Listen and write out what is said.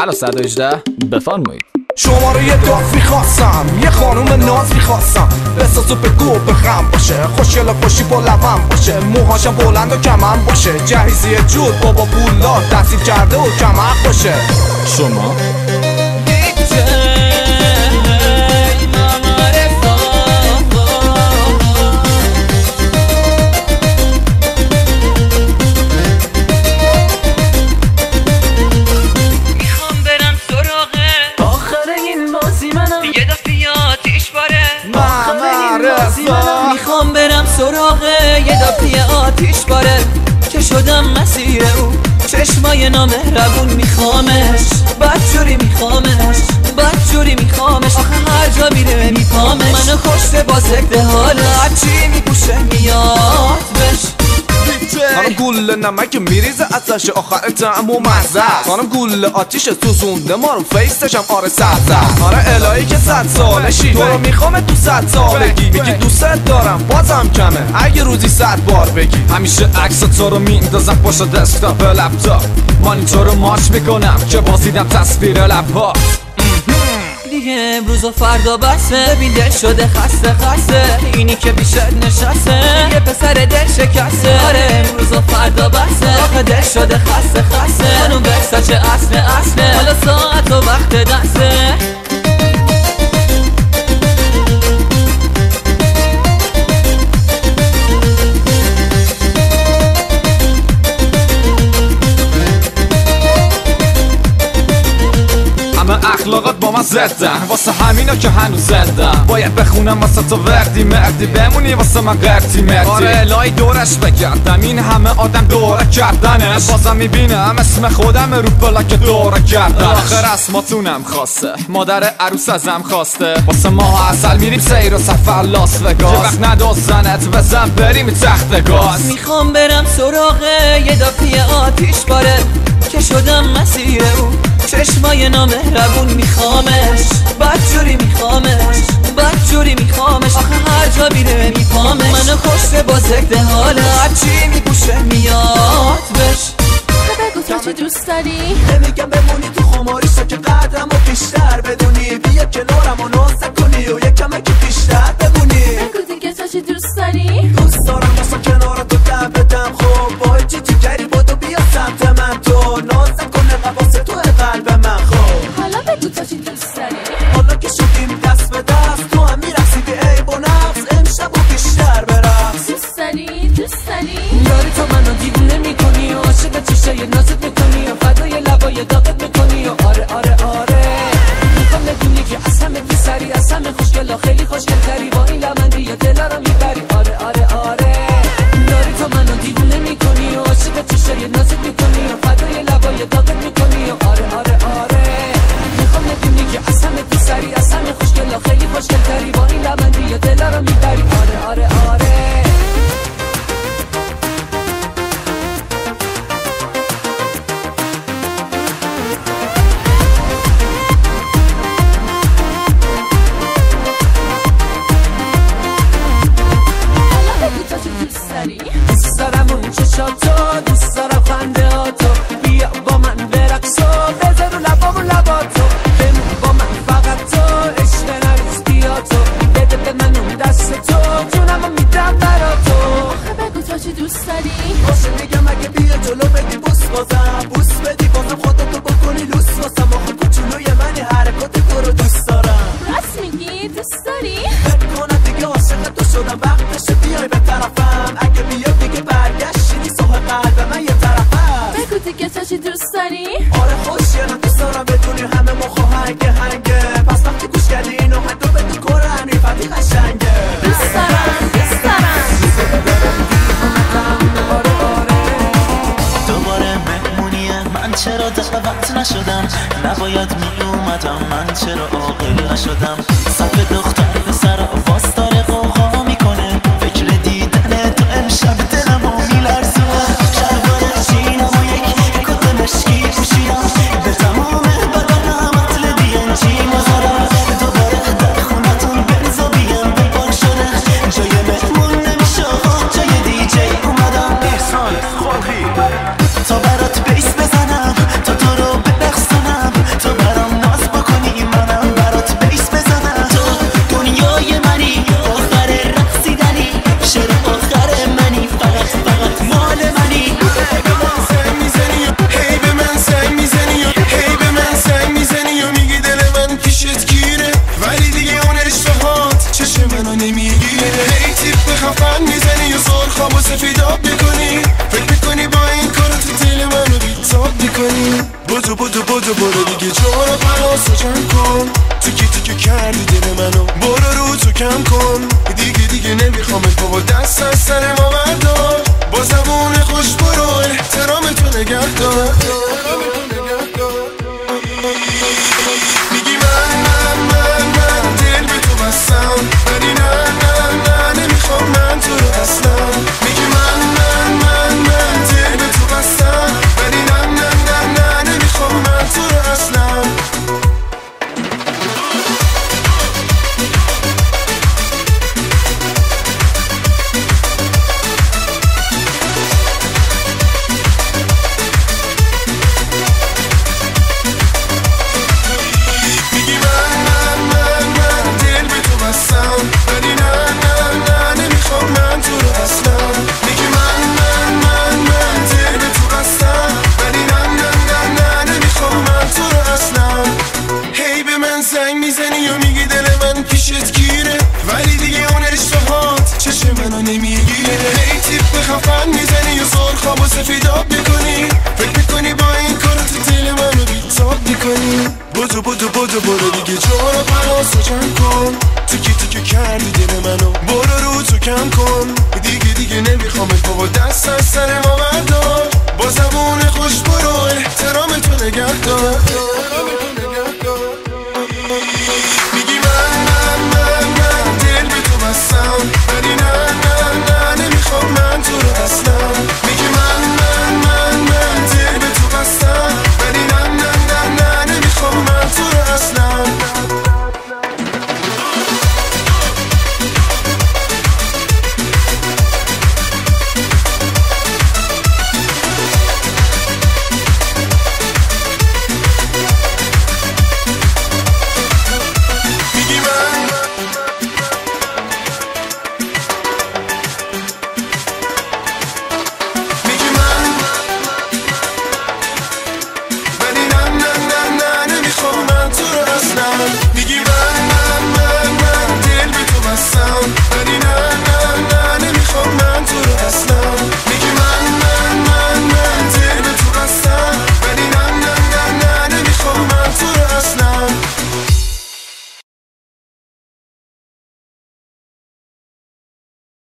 الو 118 بفرمایید. شماره داغ میخواستم، یه خانوم ناز میخواستم، بساز و بگو بخم باشه، خوشگل خوشی با لبم باشه، موهاشم بلند و کمم باشه، جهیزی جود بابا پولا تحصیل کرده و کمک باشه. شما میخوام برم سراغ یه دافی آتیش باره که شدم مسیر او، چشمای نامهربون میخوامش، بدجوری میخوامش، بدجوری میخوامش، آخه هر جا میره میپامش، منو کشته با ذکر حال هرچی میپوشه میاد بش. خانم گل نمک میریزه ازش آخر طعم و مزه، خانم گل آتیش سوزونده ما رو فیستشم آره سبزه، آره الهی که 100 سالشی تو رو میخوام تو 100 سالگی، میگی دوست دارم بازم کمه اگه روزی 100 بار بگی. همیشه عکس تو رو میندازم پشت دسکتاپ لپتاپ، مانیتور رو ماچ میکنم که بازیدم تصویر لبها. دیگه امروز و فردا بسه، ببین دل شده خسته خسته، اینی که بیشتر نشسته یه پسر دل شکسته. آره امروز و فردا بسه، آخه دل شده خسته خسته، خانوم برسا چه اصله، حالا ساعت و وقت دسته. اخلاقات با من زدن واسه همینا که هنوز زدن، باید بخونم واسه تو وقتی مردی بمونی واسه من قرتی مردی. آره الهی دورش بگردم این همه آدم دوره کردنش، بازم میبینم اسم خودم رو پلاک دوره کردن. آخر اسماتونم خواسته، مادر عروس ازم خواسته، واسه ماه اصل میریم سیر و سفر لاس وگاس، یه وقت ندازنت بزن بریم تخت گاز. میخوام برم سراغ یه دافی آتیش باره که شدم مسیر او، چشمای نامهربون میخوامش، بدجوری میخوامش، بدجوری میخوامش، آخه هر جا میره میپامش، منو کشته با ذکر حال هرچی میپوشه میاد بش. بگو تو چی دوست داری؟ نمیگم بمونی تو خماریشتا که قدرم و بیشتر بدونی، بیا کنارم و نازه کنی و یک کمکی بیشتر بمونی. بگو دیگه تو چی دوست داری؟ دوست دارم واسه کنار تو دم بدم، خب با چی جگری بودو بیا سمت من، تو نازه کنه قواسه تو قلب من. خب حالا بگو تو چی دوست داری؟ حالا که شدیم دست به دست تو هم میرسی به عیب و نقص، امشب و بیشتر برقص. دوست داری؟ دوست داری؟ یاری تو منو دیوونه میکنی و عاشق چشای نازت میکنی و فدای لبای داغت میکنی و آره آره آره، میخوام بدونی که از همه بی سری، از همه خوشگلا خیلی خوشگلتری، با این لمندی یه دلا رو میبری. آره آره آره، یاری تو منو دیوونه میکنی و عاشق چشای نازت میکنی و فدای لبای داغت میکنی و آره آره آره، میخوام بدونی که از همه بی سری، از همه خوشگلا خیلی خوشگلتری، با این لمندی یه دلا رو میبری. آره آره آره. دوست دارم اون چشاتو، دوست دارم خنده هاتو، بیا با من برقص و بذار رو لبامون لباتو، بمون با من فقط تو، عشق نریز بیا تو، بده به من اون دست تو، جونمو میدم براتو. آخه بگو تو چی دوست داری؟ باشه میگم اگه بیا جلو بدی بوس بازم، بوس بدی بازم خودتو بکنی لوس واسم، آخه کوچولوی منی حرکات تو رو دوست دارم. راست میگی دوست داری؟ فکر کنم دیگه عاشق تو شدم، وقتشه بیای به طرفم، اگه بیا دیگه برگشتی ساه قلب من یه طرفم. بگو دیگه تو چی دوست داری؟ آره خوشگلم دوست دارم بدونی همه مخاهنگ هنگه، پس وقتی گوش کردی اینو حتی به تو کره حنیفتی قشنگه. دوست دارم دوست دارم. دوباره مهمونیه من چرا دعوت نشدم، نباید می اومدم من چرا عاقل نشدم، صف دختر پسر واسطاره قوقا میکنه، فکر دیدن تو امشب دلمو میلرزونه، شلوار جینم و یک کت مشکی پوشیدم، به تمام بدنم اطل DNG مزارم، دوباره در خونتون بنزا بیم بپاک شده، جای مهمون نمیشه جای DJ اومدم. احسان خالقی تا برات بیس بزنم، تا تو رو ببخسنم، میاد